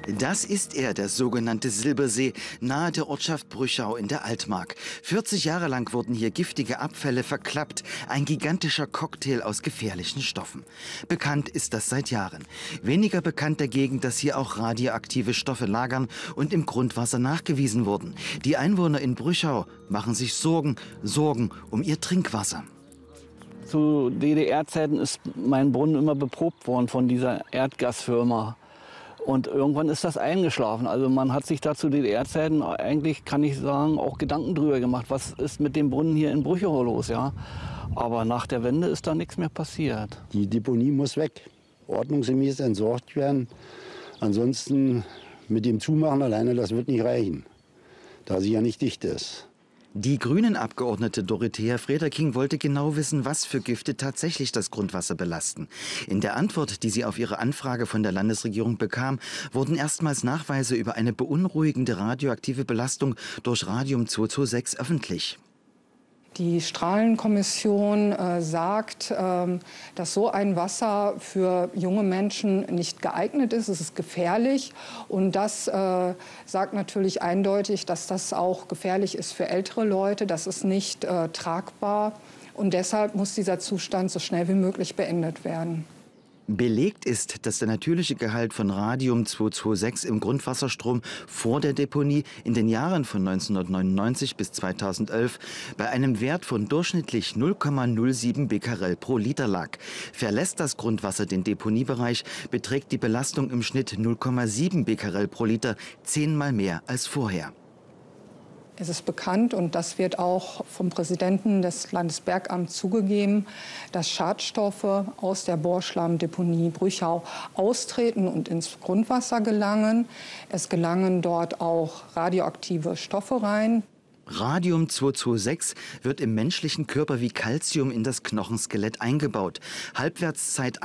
Das ist er, der sogenannte Silbersee, nahe der Ortschaft Brüchau in der Altmark. 40 Jahre lang wurden hier giftige Abfälle verklappt, ein gigantischer Cocktail aus gefährlichen Stoffen. Bekannt ist das seit Jahren. Weniger bekannt dagegen, dass hier auch radioaktive Stoffe lagern und im Grundwasser nachgewiesen wurden. Die Einwohner in Brüchau machen sich Sorgen um ihr Trinkwasser. Zu DDR-Zeiten ist mein Brunnen immer beprobt worden von dieser Erdgasfirma. Und irgendwann ist das eingeschlafen. Also man hat sich da zu DDR-Zeiten eigentlich, kann ich sagen, auch Gedanken drüber gemacht, was ist mit dem Brunnen hier in Brüchau los, ja. Aber nach der Wende ist da nichts mehr passiert. Die Deponie muss weg, ordnungsgemäß entsorgt werden. Ansonsten mit dem Zumachen alleine, das wird nicht reichen, da sie ja nicht dicht ist. Die Grünen-Abgeordnete Dorothea Frederking wollte genau wissen, was für Gifte tatsächlich das Grundwasser belasten. In der Antwort, die sie auf ihre Anfrage von der Landesregierung bekam, wurden erstmals Nachweise über eine beunruhigende radioaktive Belastung durch Radium-226 öffentlich. Die Strahlenkommission sagt, dass so ein Wasser für junge Menschen nicht geeignet ist. Es ist gefährlich. Und das sagt natürlich eindeutig, dass das auch gefährlich ist für ältere Leute. Das ist nicht tragbar. Und deshalb muss dieser Zustand so schnell wie möglich beendet werden. Belegt ist, dass der natürliche Gehalt von Radium-226 im Grundwasserstrom vor der Deponie in den Jahren von 1999 bis 2011 bei einem Wert von durchschnittlich 0,07 Becquerel pro Liter lag. Verlässt das Grundwasser den Deponiebereich, beträgt die Belastung im Schnitt 0,7 Becquerel pro Liter, 10-mal mehr als vorher. Es ist bekannt, und das wird auch vom Präsidenten des Landesbergamts zugegeben, dass Schadstoffe aus der Bohrschlammdeponie Brüchau austreten und ins Grundwasser gelangen. Es gelangen dort auch radioaktive Stoffe rein. Radium-226 wird im menschlichen Körper wie Calcium in das Knochenskelett eingebaut. Halbwertszeit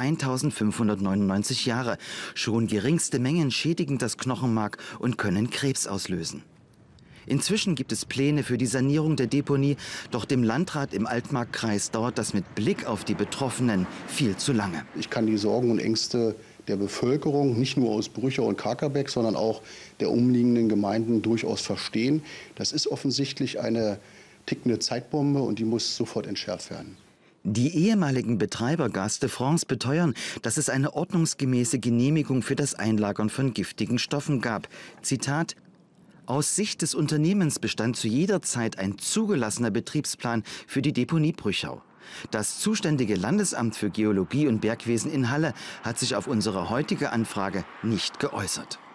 1599 Jahre. Schon geringste Mengen schädigen das Knochenmark und können Krebs auslösen. Inzwischen gibt es Pläne für die Sanierung der Deponie, doch dem Landrat im Altmarkkreis dauert das mit Blick auf die Betroffenen viel zu lange. Ich kann die Sorgen und Ängste der Bevölkerung, nicht nur aus Brüchau und Kakerbeck, sondern auch der umliegenden Gemeinden durchaus verstehen. Das ist offensichtlich eine tickende Zeitbombe und die muss sofort entschärft werden. Die ehemaligen Betreiber Gaz de France beteuern, dass es eine ordnungsgemäße Genehmigung für das Einlagern von giftigen Stoffen gab. Zitat: Aus Sicht des Unternehmens bestand zu jeder Zeit ein zugelassener Betriebsplan für die Deponie Brüchau. Das zuständige Landesamt für Geologie und Bergwesen in Halle hat sich auf unsere heutige Anfrage nicht geäußert.